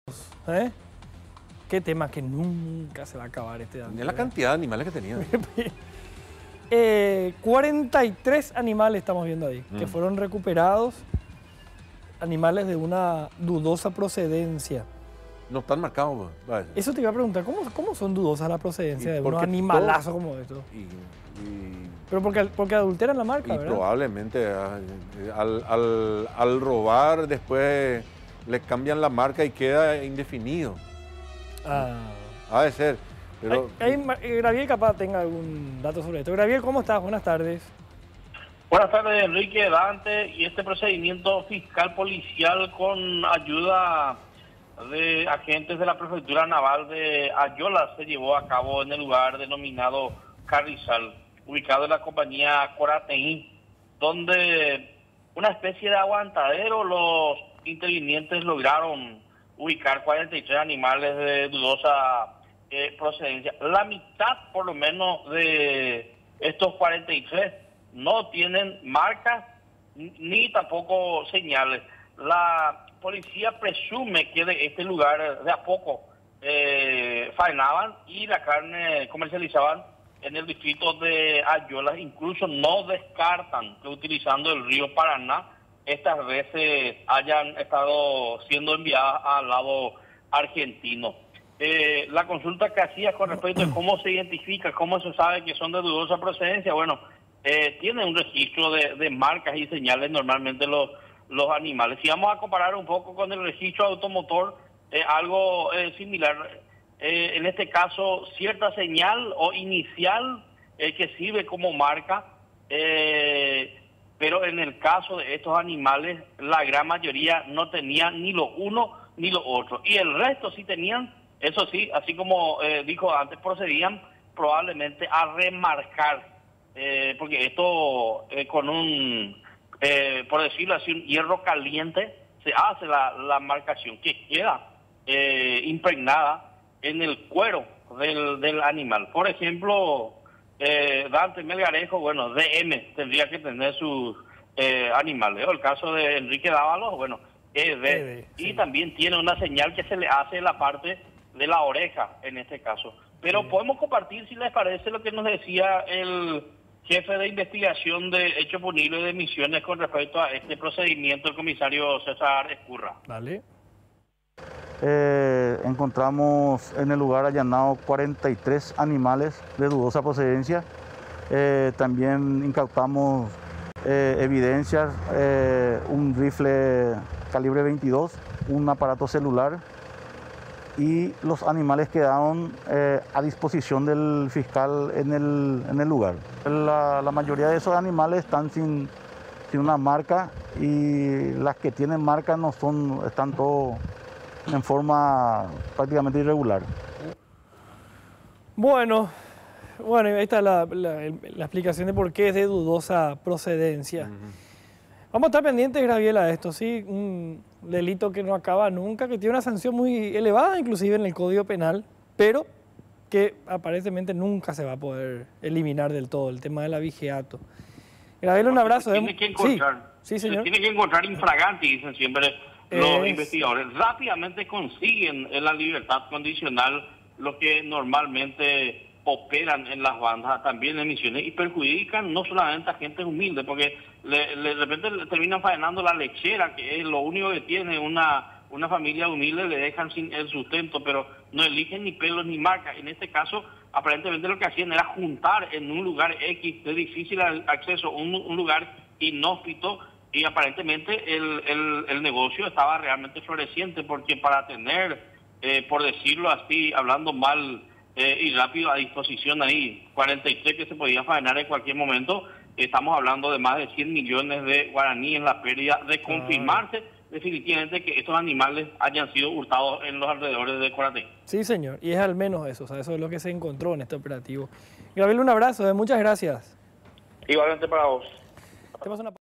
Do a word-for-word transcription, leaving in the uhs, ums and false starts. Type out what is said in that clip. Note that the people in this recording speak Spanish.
¿Eh? Qué tema que nunca se va a acabar este año. Ni la cantidad de animales que tenían. eh, cuarenta y tres animales estamos viendo ahí, mm. que fueron recuperados. Animales de una dudosa procedencia. No están marcados. Vaya. Eso te iba a preguntar, ¿cómo, cómo son dudosas la procedencia de unos todo, animalazos como estos? Y, y, Pero porque, porque adulteran la marca, y ¿verdad? Probablemente al, al, al robar después les cambian la marca y queda indefinido. Ah. Ha de ser. Pero... Hay, hay, Graviel capaz tenga algún dato sobre esto. Graviel, ¿cómo estás? Buenas tardes. Buenas tardes, Enrique, Dante. Y este procedimiento fiscal policial con ayuda de agentes de la Prefectura Naval de Ayola se llevó a cabo en el lugar denominado Carrizal, ubicado en la compañía Corateí, donde una especie de aguantadero los intervinientes lograron ubicar cuarenta y tres animales de dudosa eh, procedencia. La mitad, por lo menos, de estos cuarenta y tres no tienen marcas ni tampoco señales. La policía presume que de este lugar de a poco eh, faenaban y la carne comercializaban en el distrito de Ayola. Incluso no descartan que utilizando el río Paraná estas veces hayan estado siendo enviadas al lado argentino. Eh, la consulta que hacía con respecto a cómo se identifica, cómo se sabe que son de dudosa procedencia, bueno, eh, tiene un registro de, de marcas y señales normalmente los, los animales. Si vamos a comparar un poco con el registro automotor, eh, algo eh, similar, eh, en este caso cierta señal o inicial eh, que sirve como marca, eh, pero en el caso de estos animales, la gran mayoría no tenían ni lo uno ni lo otro. Y el resto sí tenían, eso sí, así como eh, dijo antes, procedían probablemente a remarcar, eh, porque esto eh, con un, eh, por decirlo así, un hierro caliente, se hace la, la marcación que queda eh, impregnada en el cuero del, del animal. Por ejemplo... Eh, Dante Melgarejo, bueno, D M tendría que tener sus eh, animales. O el caso de Enrique Dávalos, bueno, E D. Sí. Y también tiene una señal que se le hace en la parte de la oreja, en este caso. Pero sí, podemos compartir, si les parece, lo que nos decía el jefe de investigación de hechos punibles de Misiones con respecto a este procedimiento, el comisario César Escurra. Vale. Eh, encontramos en el lugar allanado cuarenta y tres animales de dudosa procedencia. Eh, también incautamos eh, evidencias, eh, un rifle calibre veintidós, un aparato celular, y los animales quedaron eh, a disposición del fiscal en el, en el lugar. La, la mayoría de esos animales están sin, sin una marca, y las que tienen marca no son, están todos en forma prácticamente irregular. Bueno, bueno, ahí está la, la, la explicación de por qué es de dudosa procedencia. Uh-huh. Vamos a estar pendientes, Graviel, a esto, ¿sí? Un delito que no acaba nunca, que tiene una sanción muy elevada, inclusive en el Código Penal, pero que aparentemente nunca se va a poder eliminar del todo, el tema del abigeato. Graviel, un abrazo. Tiene que encontrar, sí, sí, señor. Se tiene que encontrar infraganti, dicen siempre los es... investigadores. Rápidamente consiguen en la libertad condicional lo que normalmente operan en las bandas, también en Misiones, y perjudican no solamente a gente humilde, porque le, le, de repente le terminan faenando la lechera, que es lo único que tiene una, una familia humilde, le dejan sin el sustento, pero no eligen ni pelos ni marcas. En este caso, aparentemente lo que hacían era juntar en un lugar X de difícil acceso, un, un lugar inhóspito, y aparentemente el, el, el negocio estaba realmente floreciente, porque para tener, eh, por decirlo así, hablando mal eh, y rápido, a disposición ahí, cuarenta y tres que se podía faenar en cualquier momento, estamos hablando de más de cien millones de guaraníes en la pérdida, de confirmarse ah. definitivamente que estos animales hayan sido hurtados en los alrededores de Corateí. Sí, señor, y es al menos eso, o sea, eso es lo que se encontró en este operativo. Graviel, un abrazo, muchas gracias. Igualmente para vos. Te paso una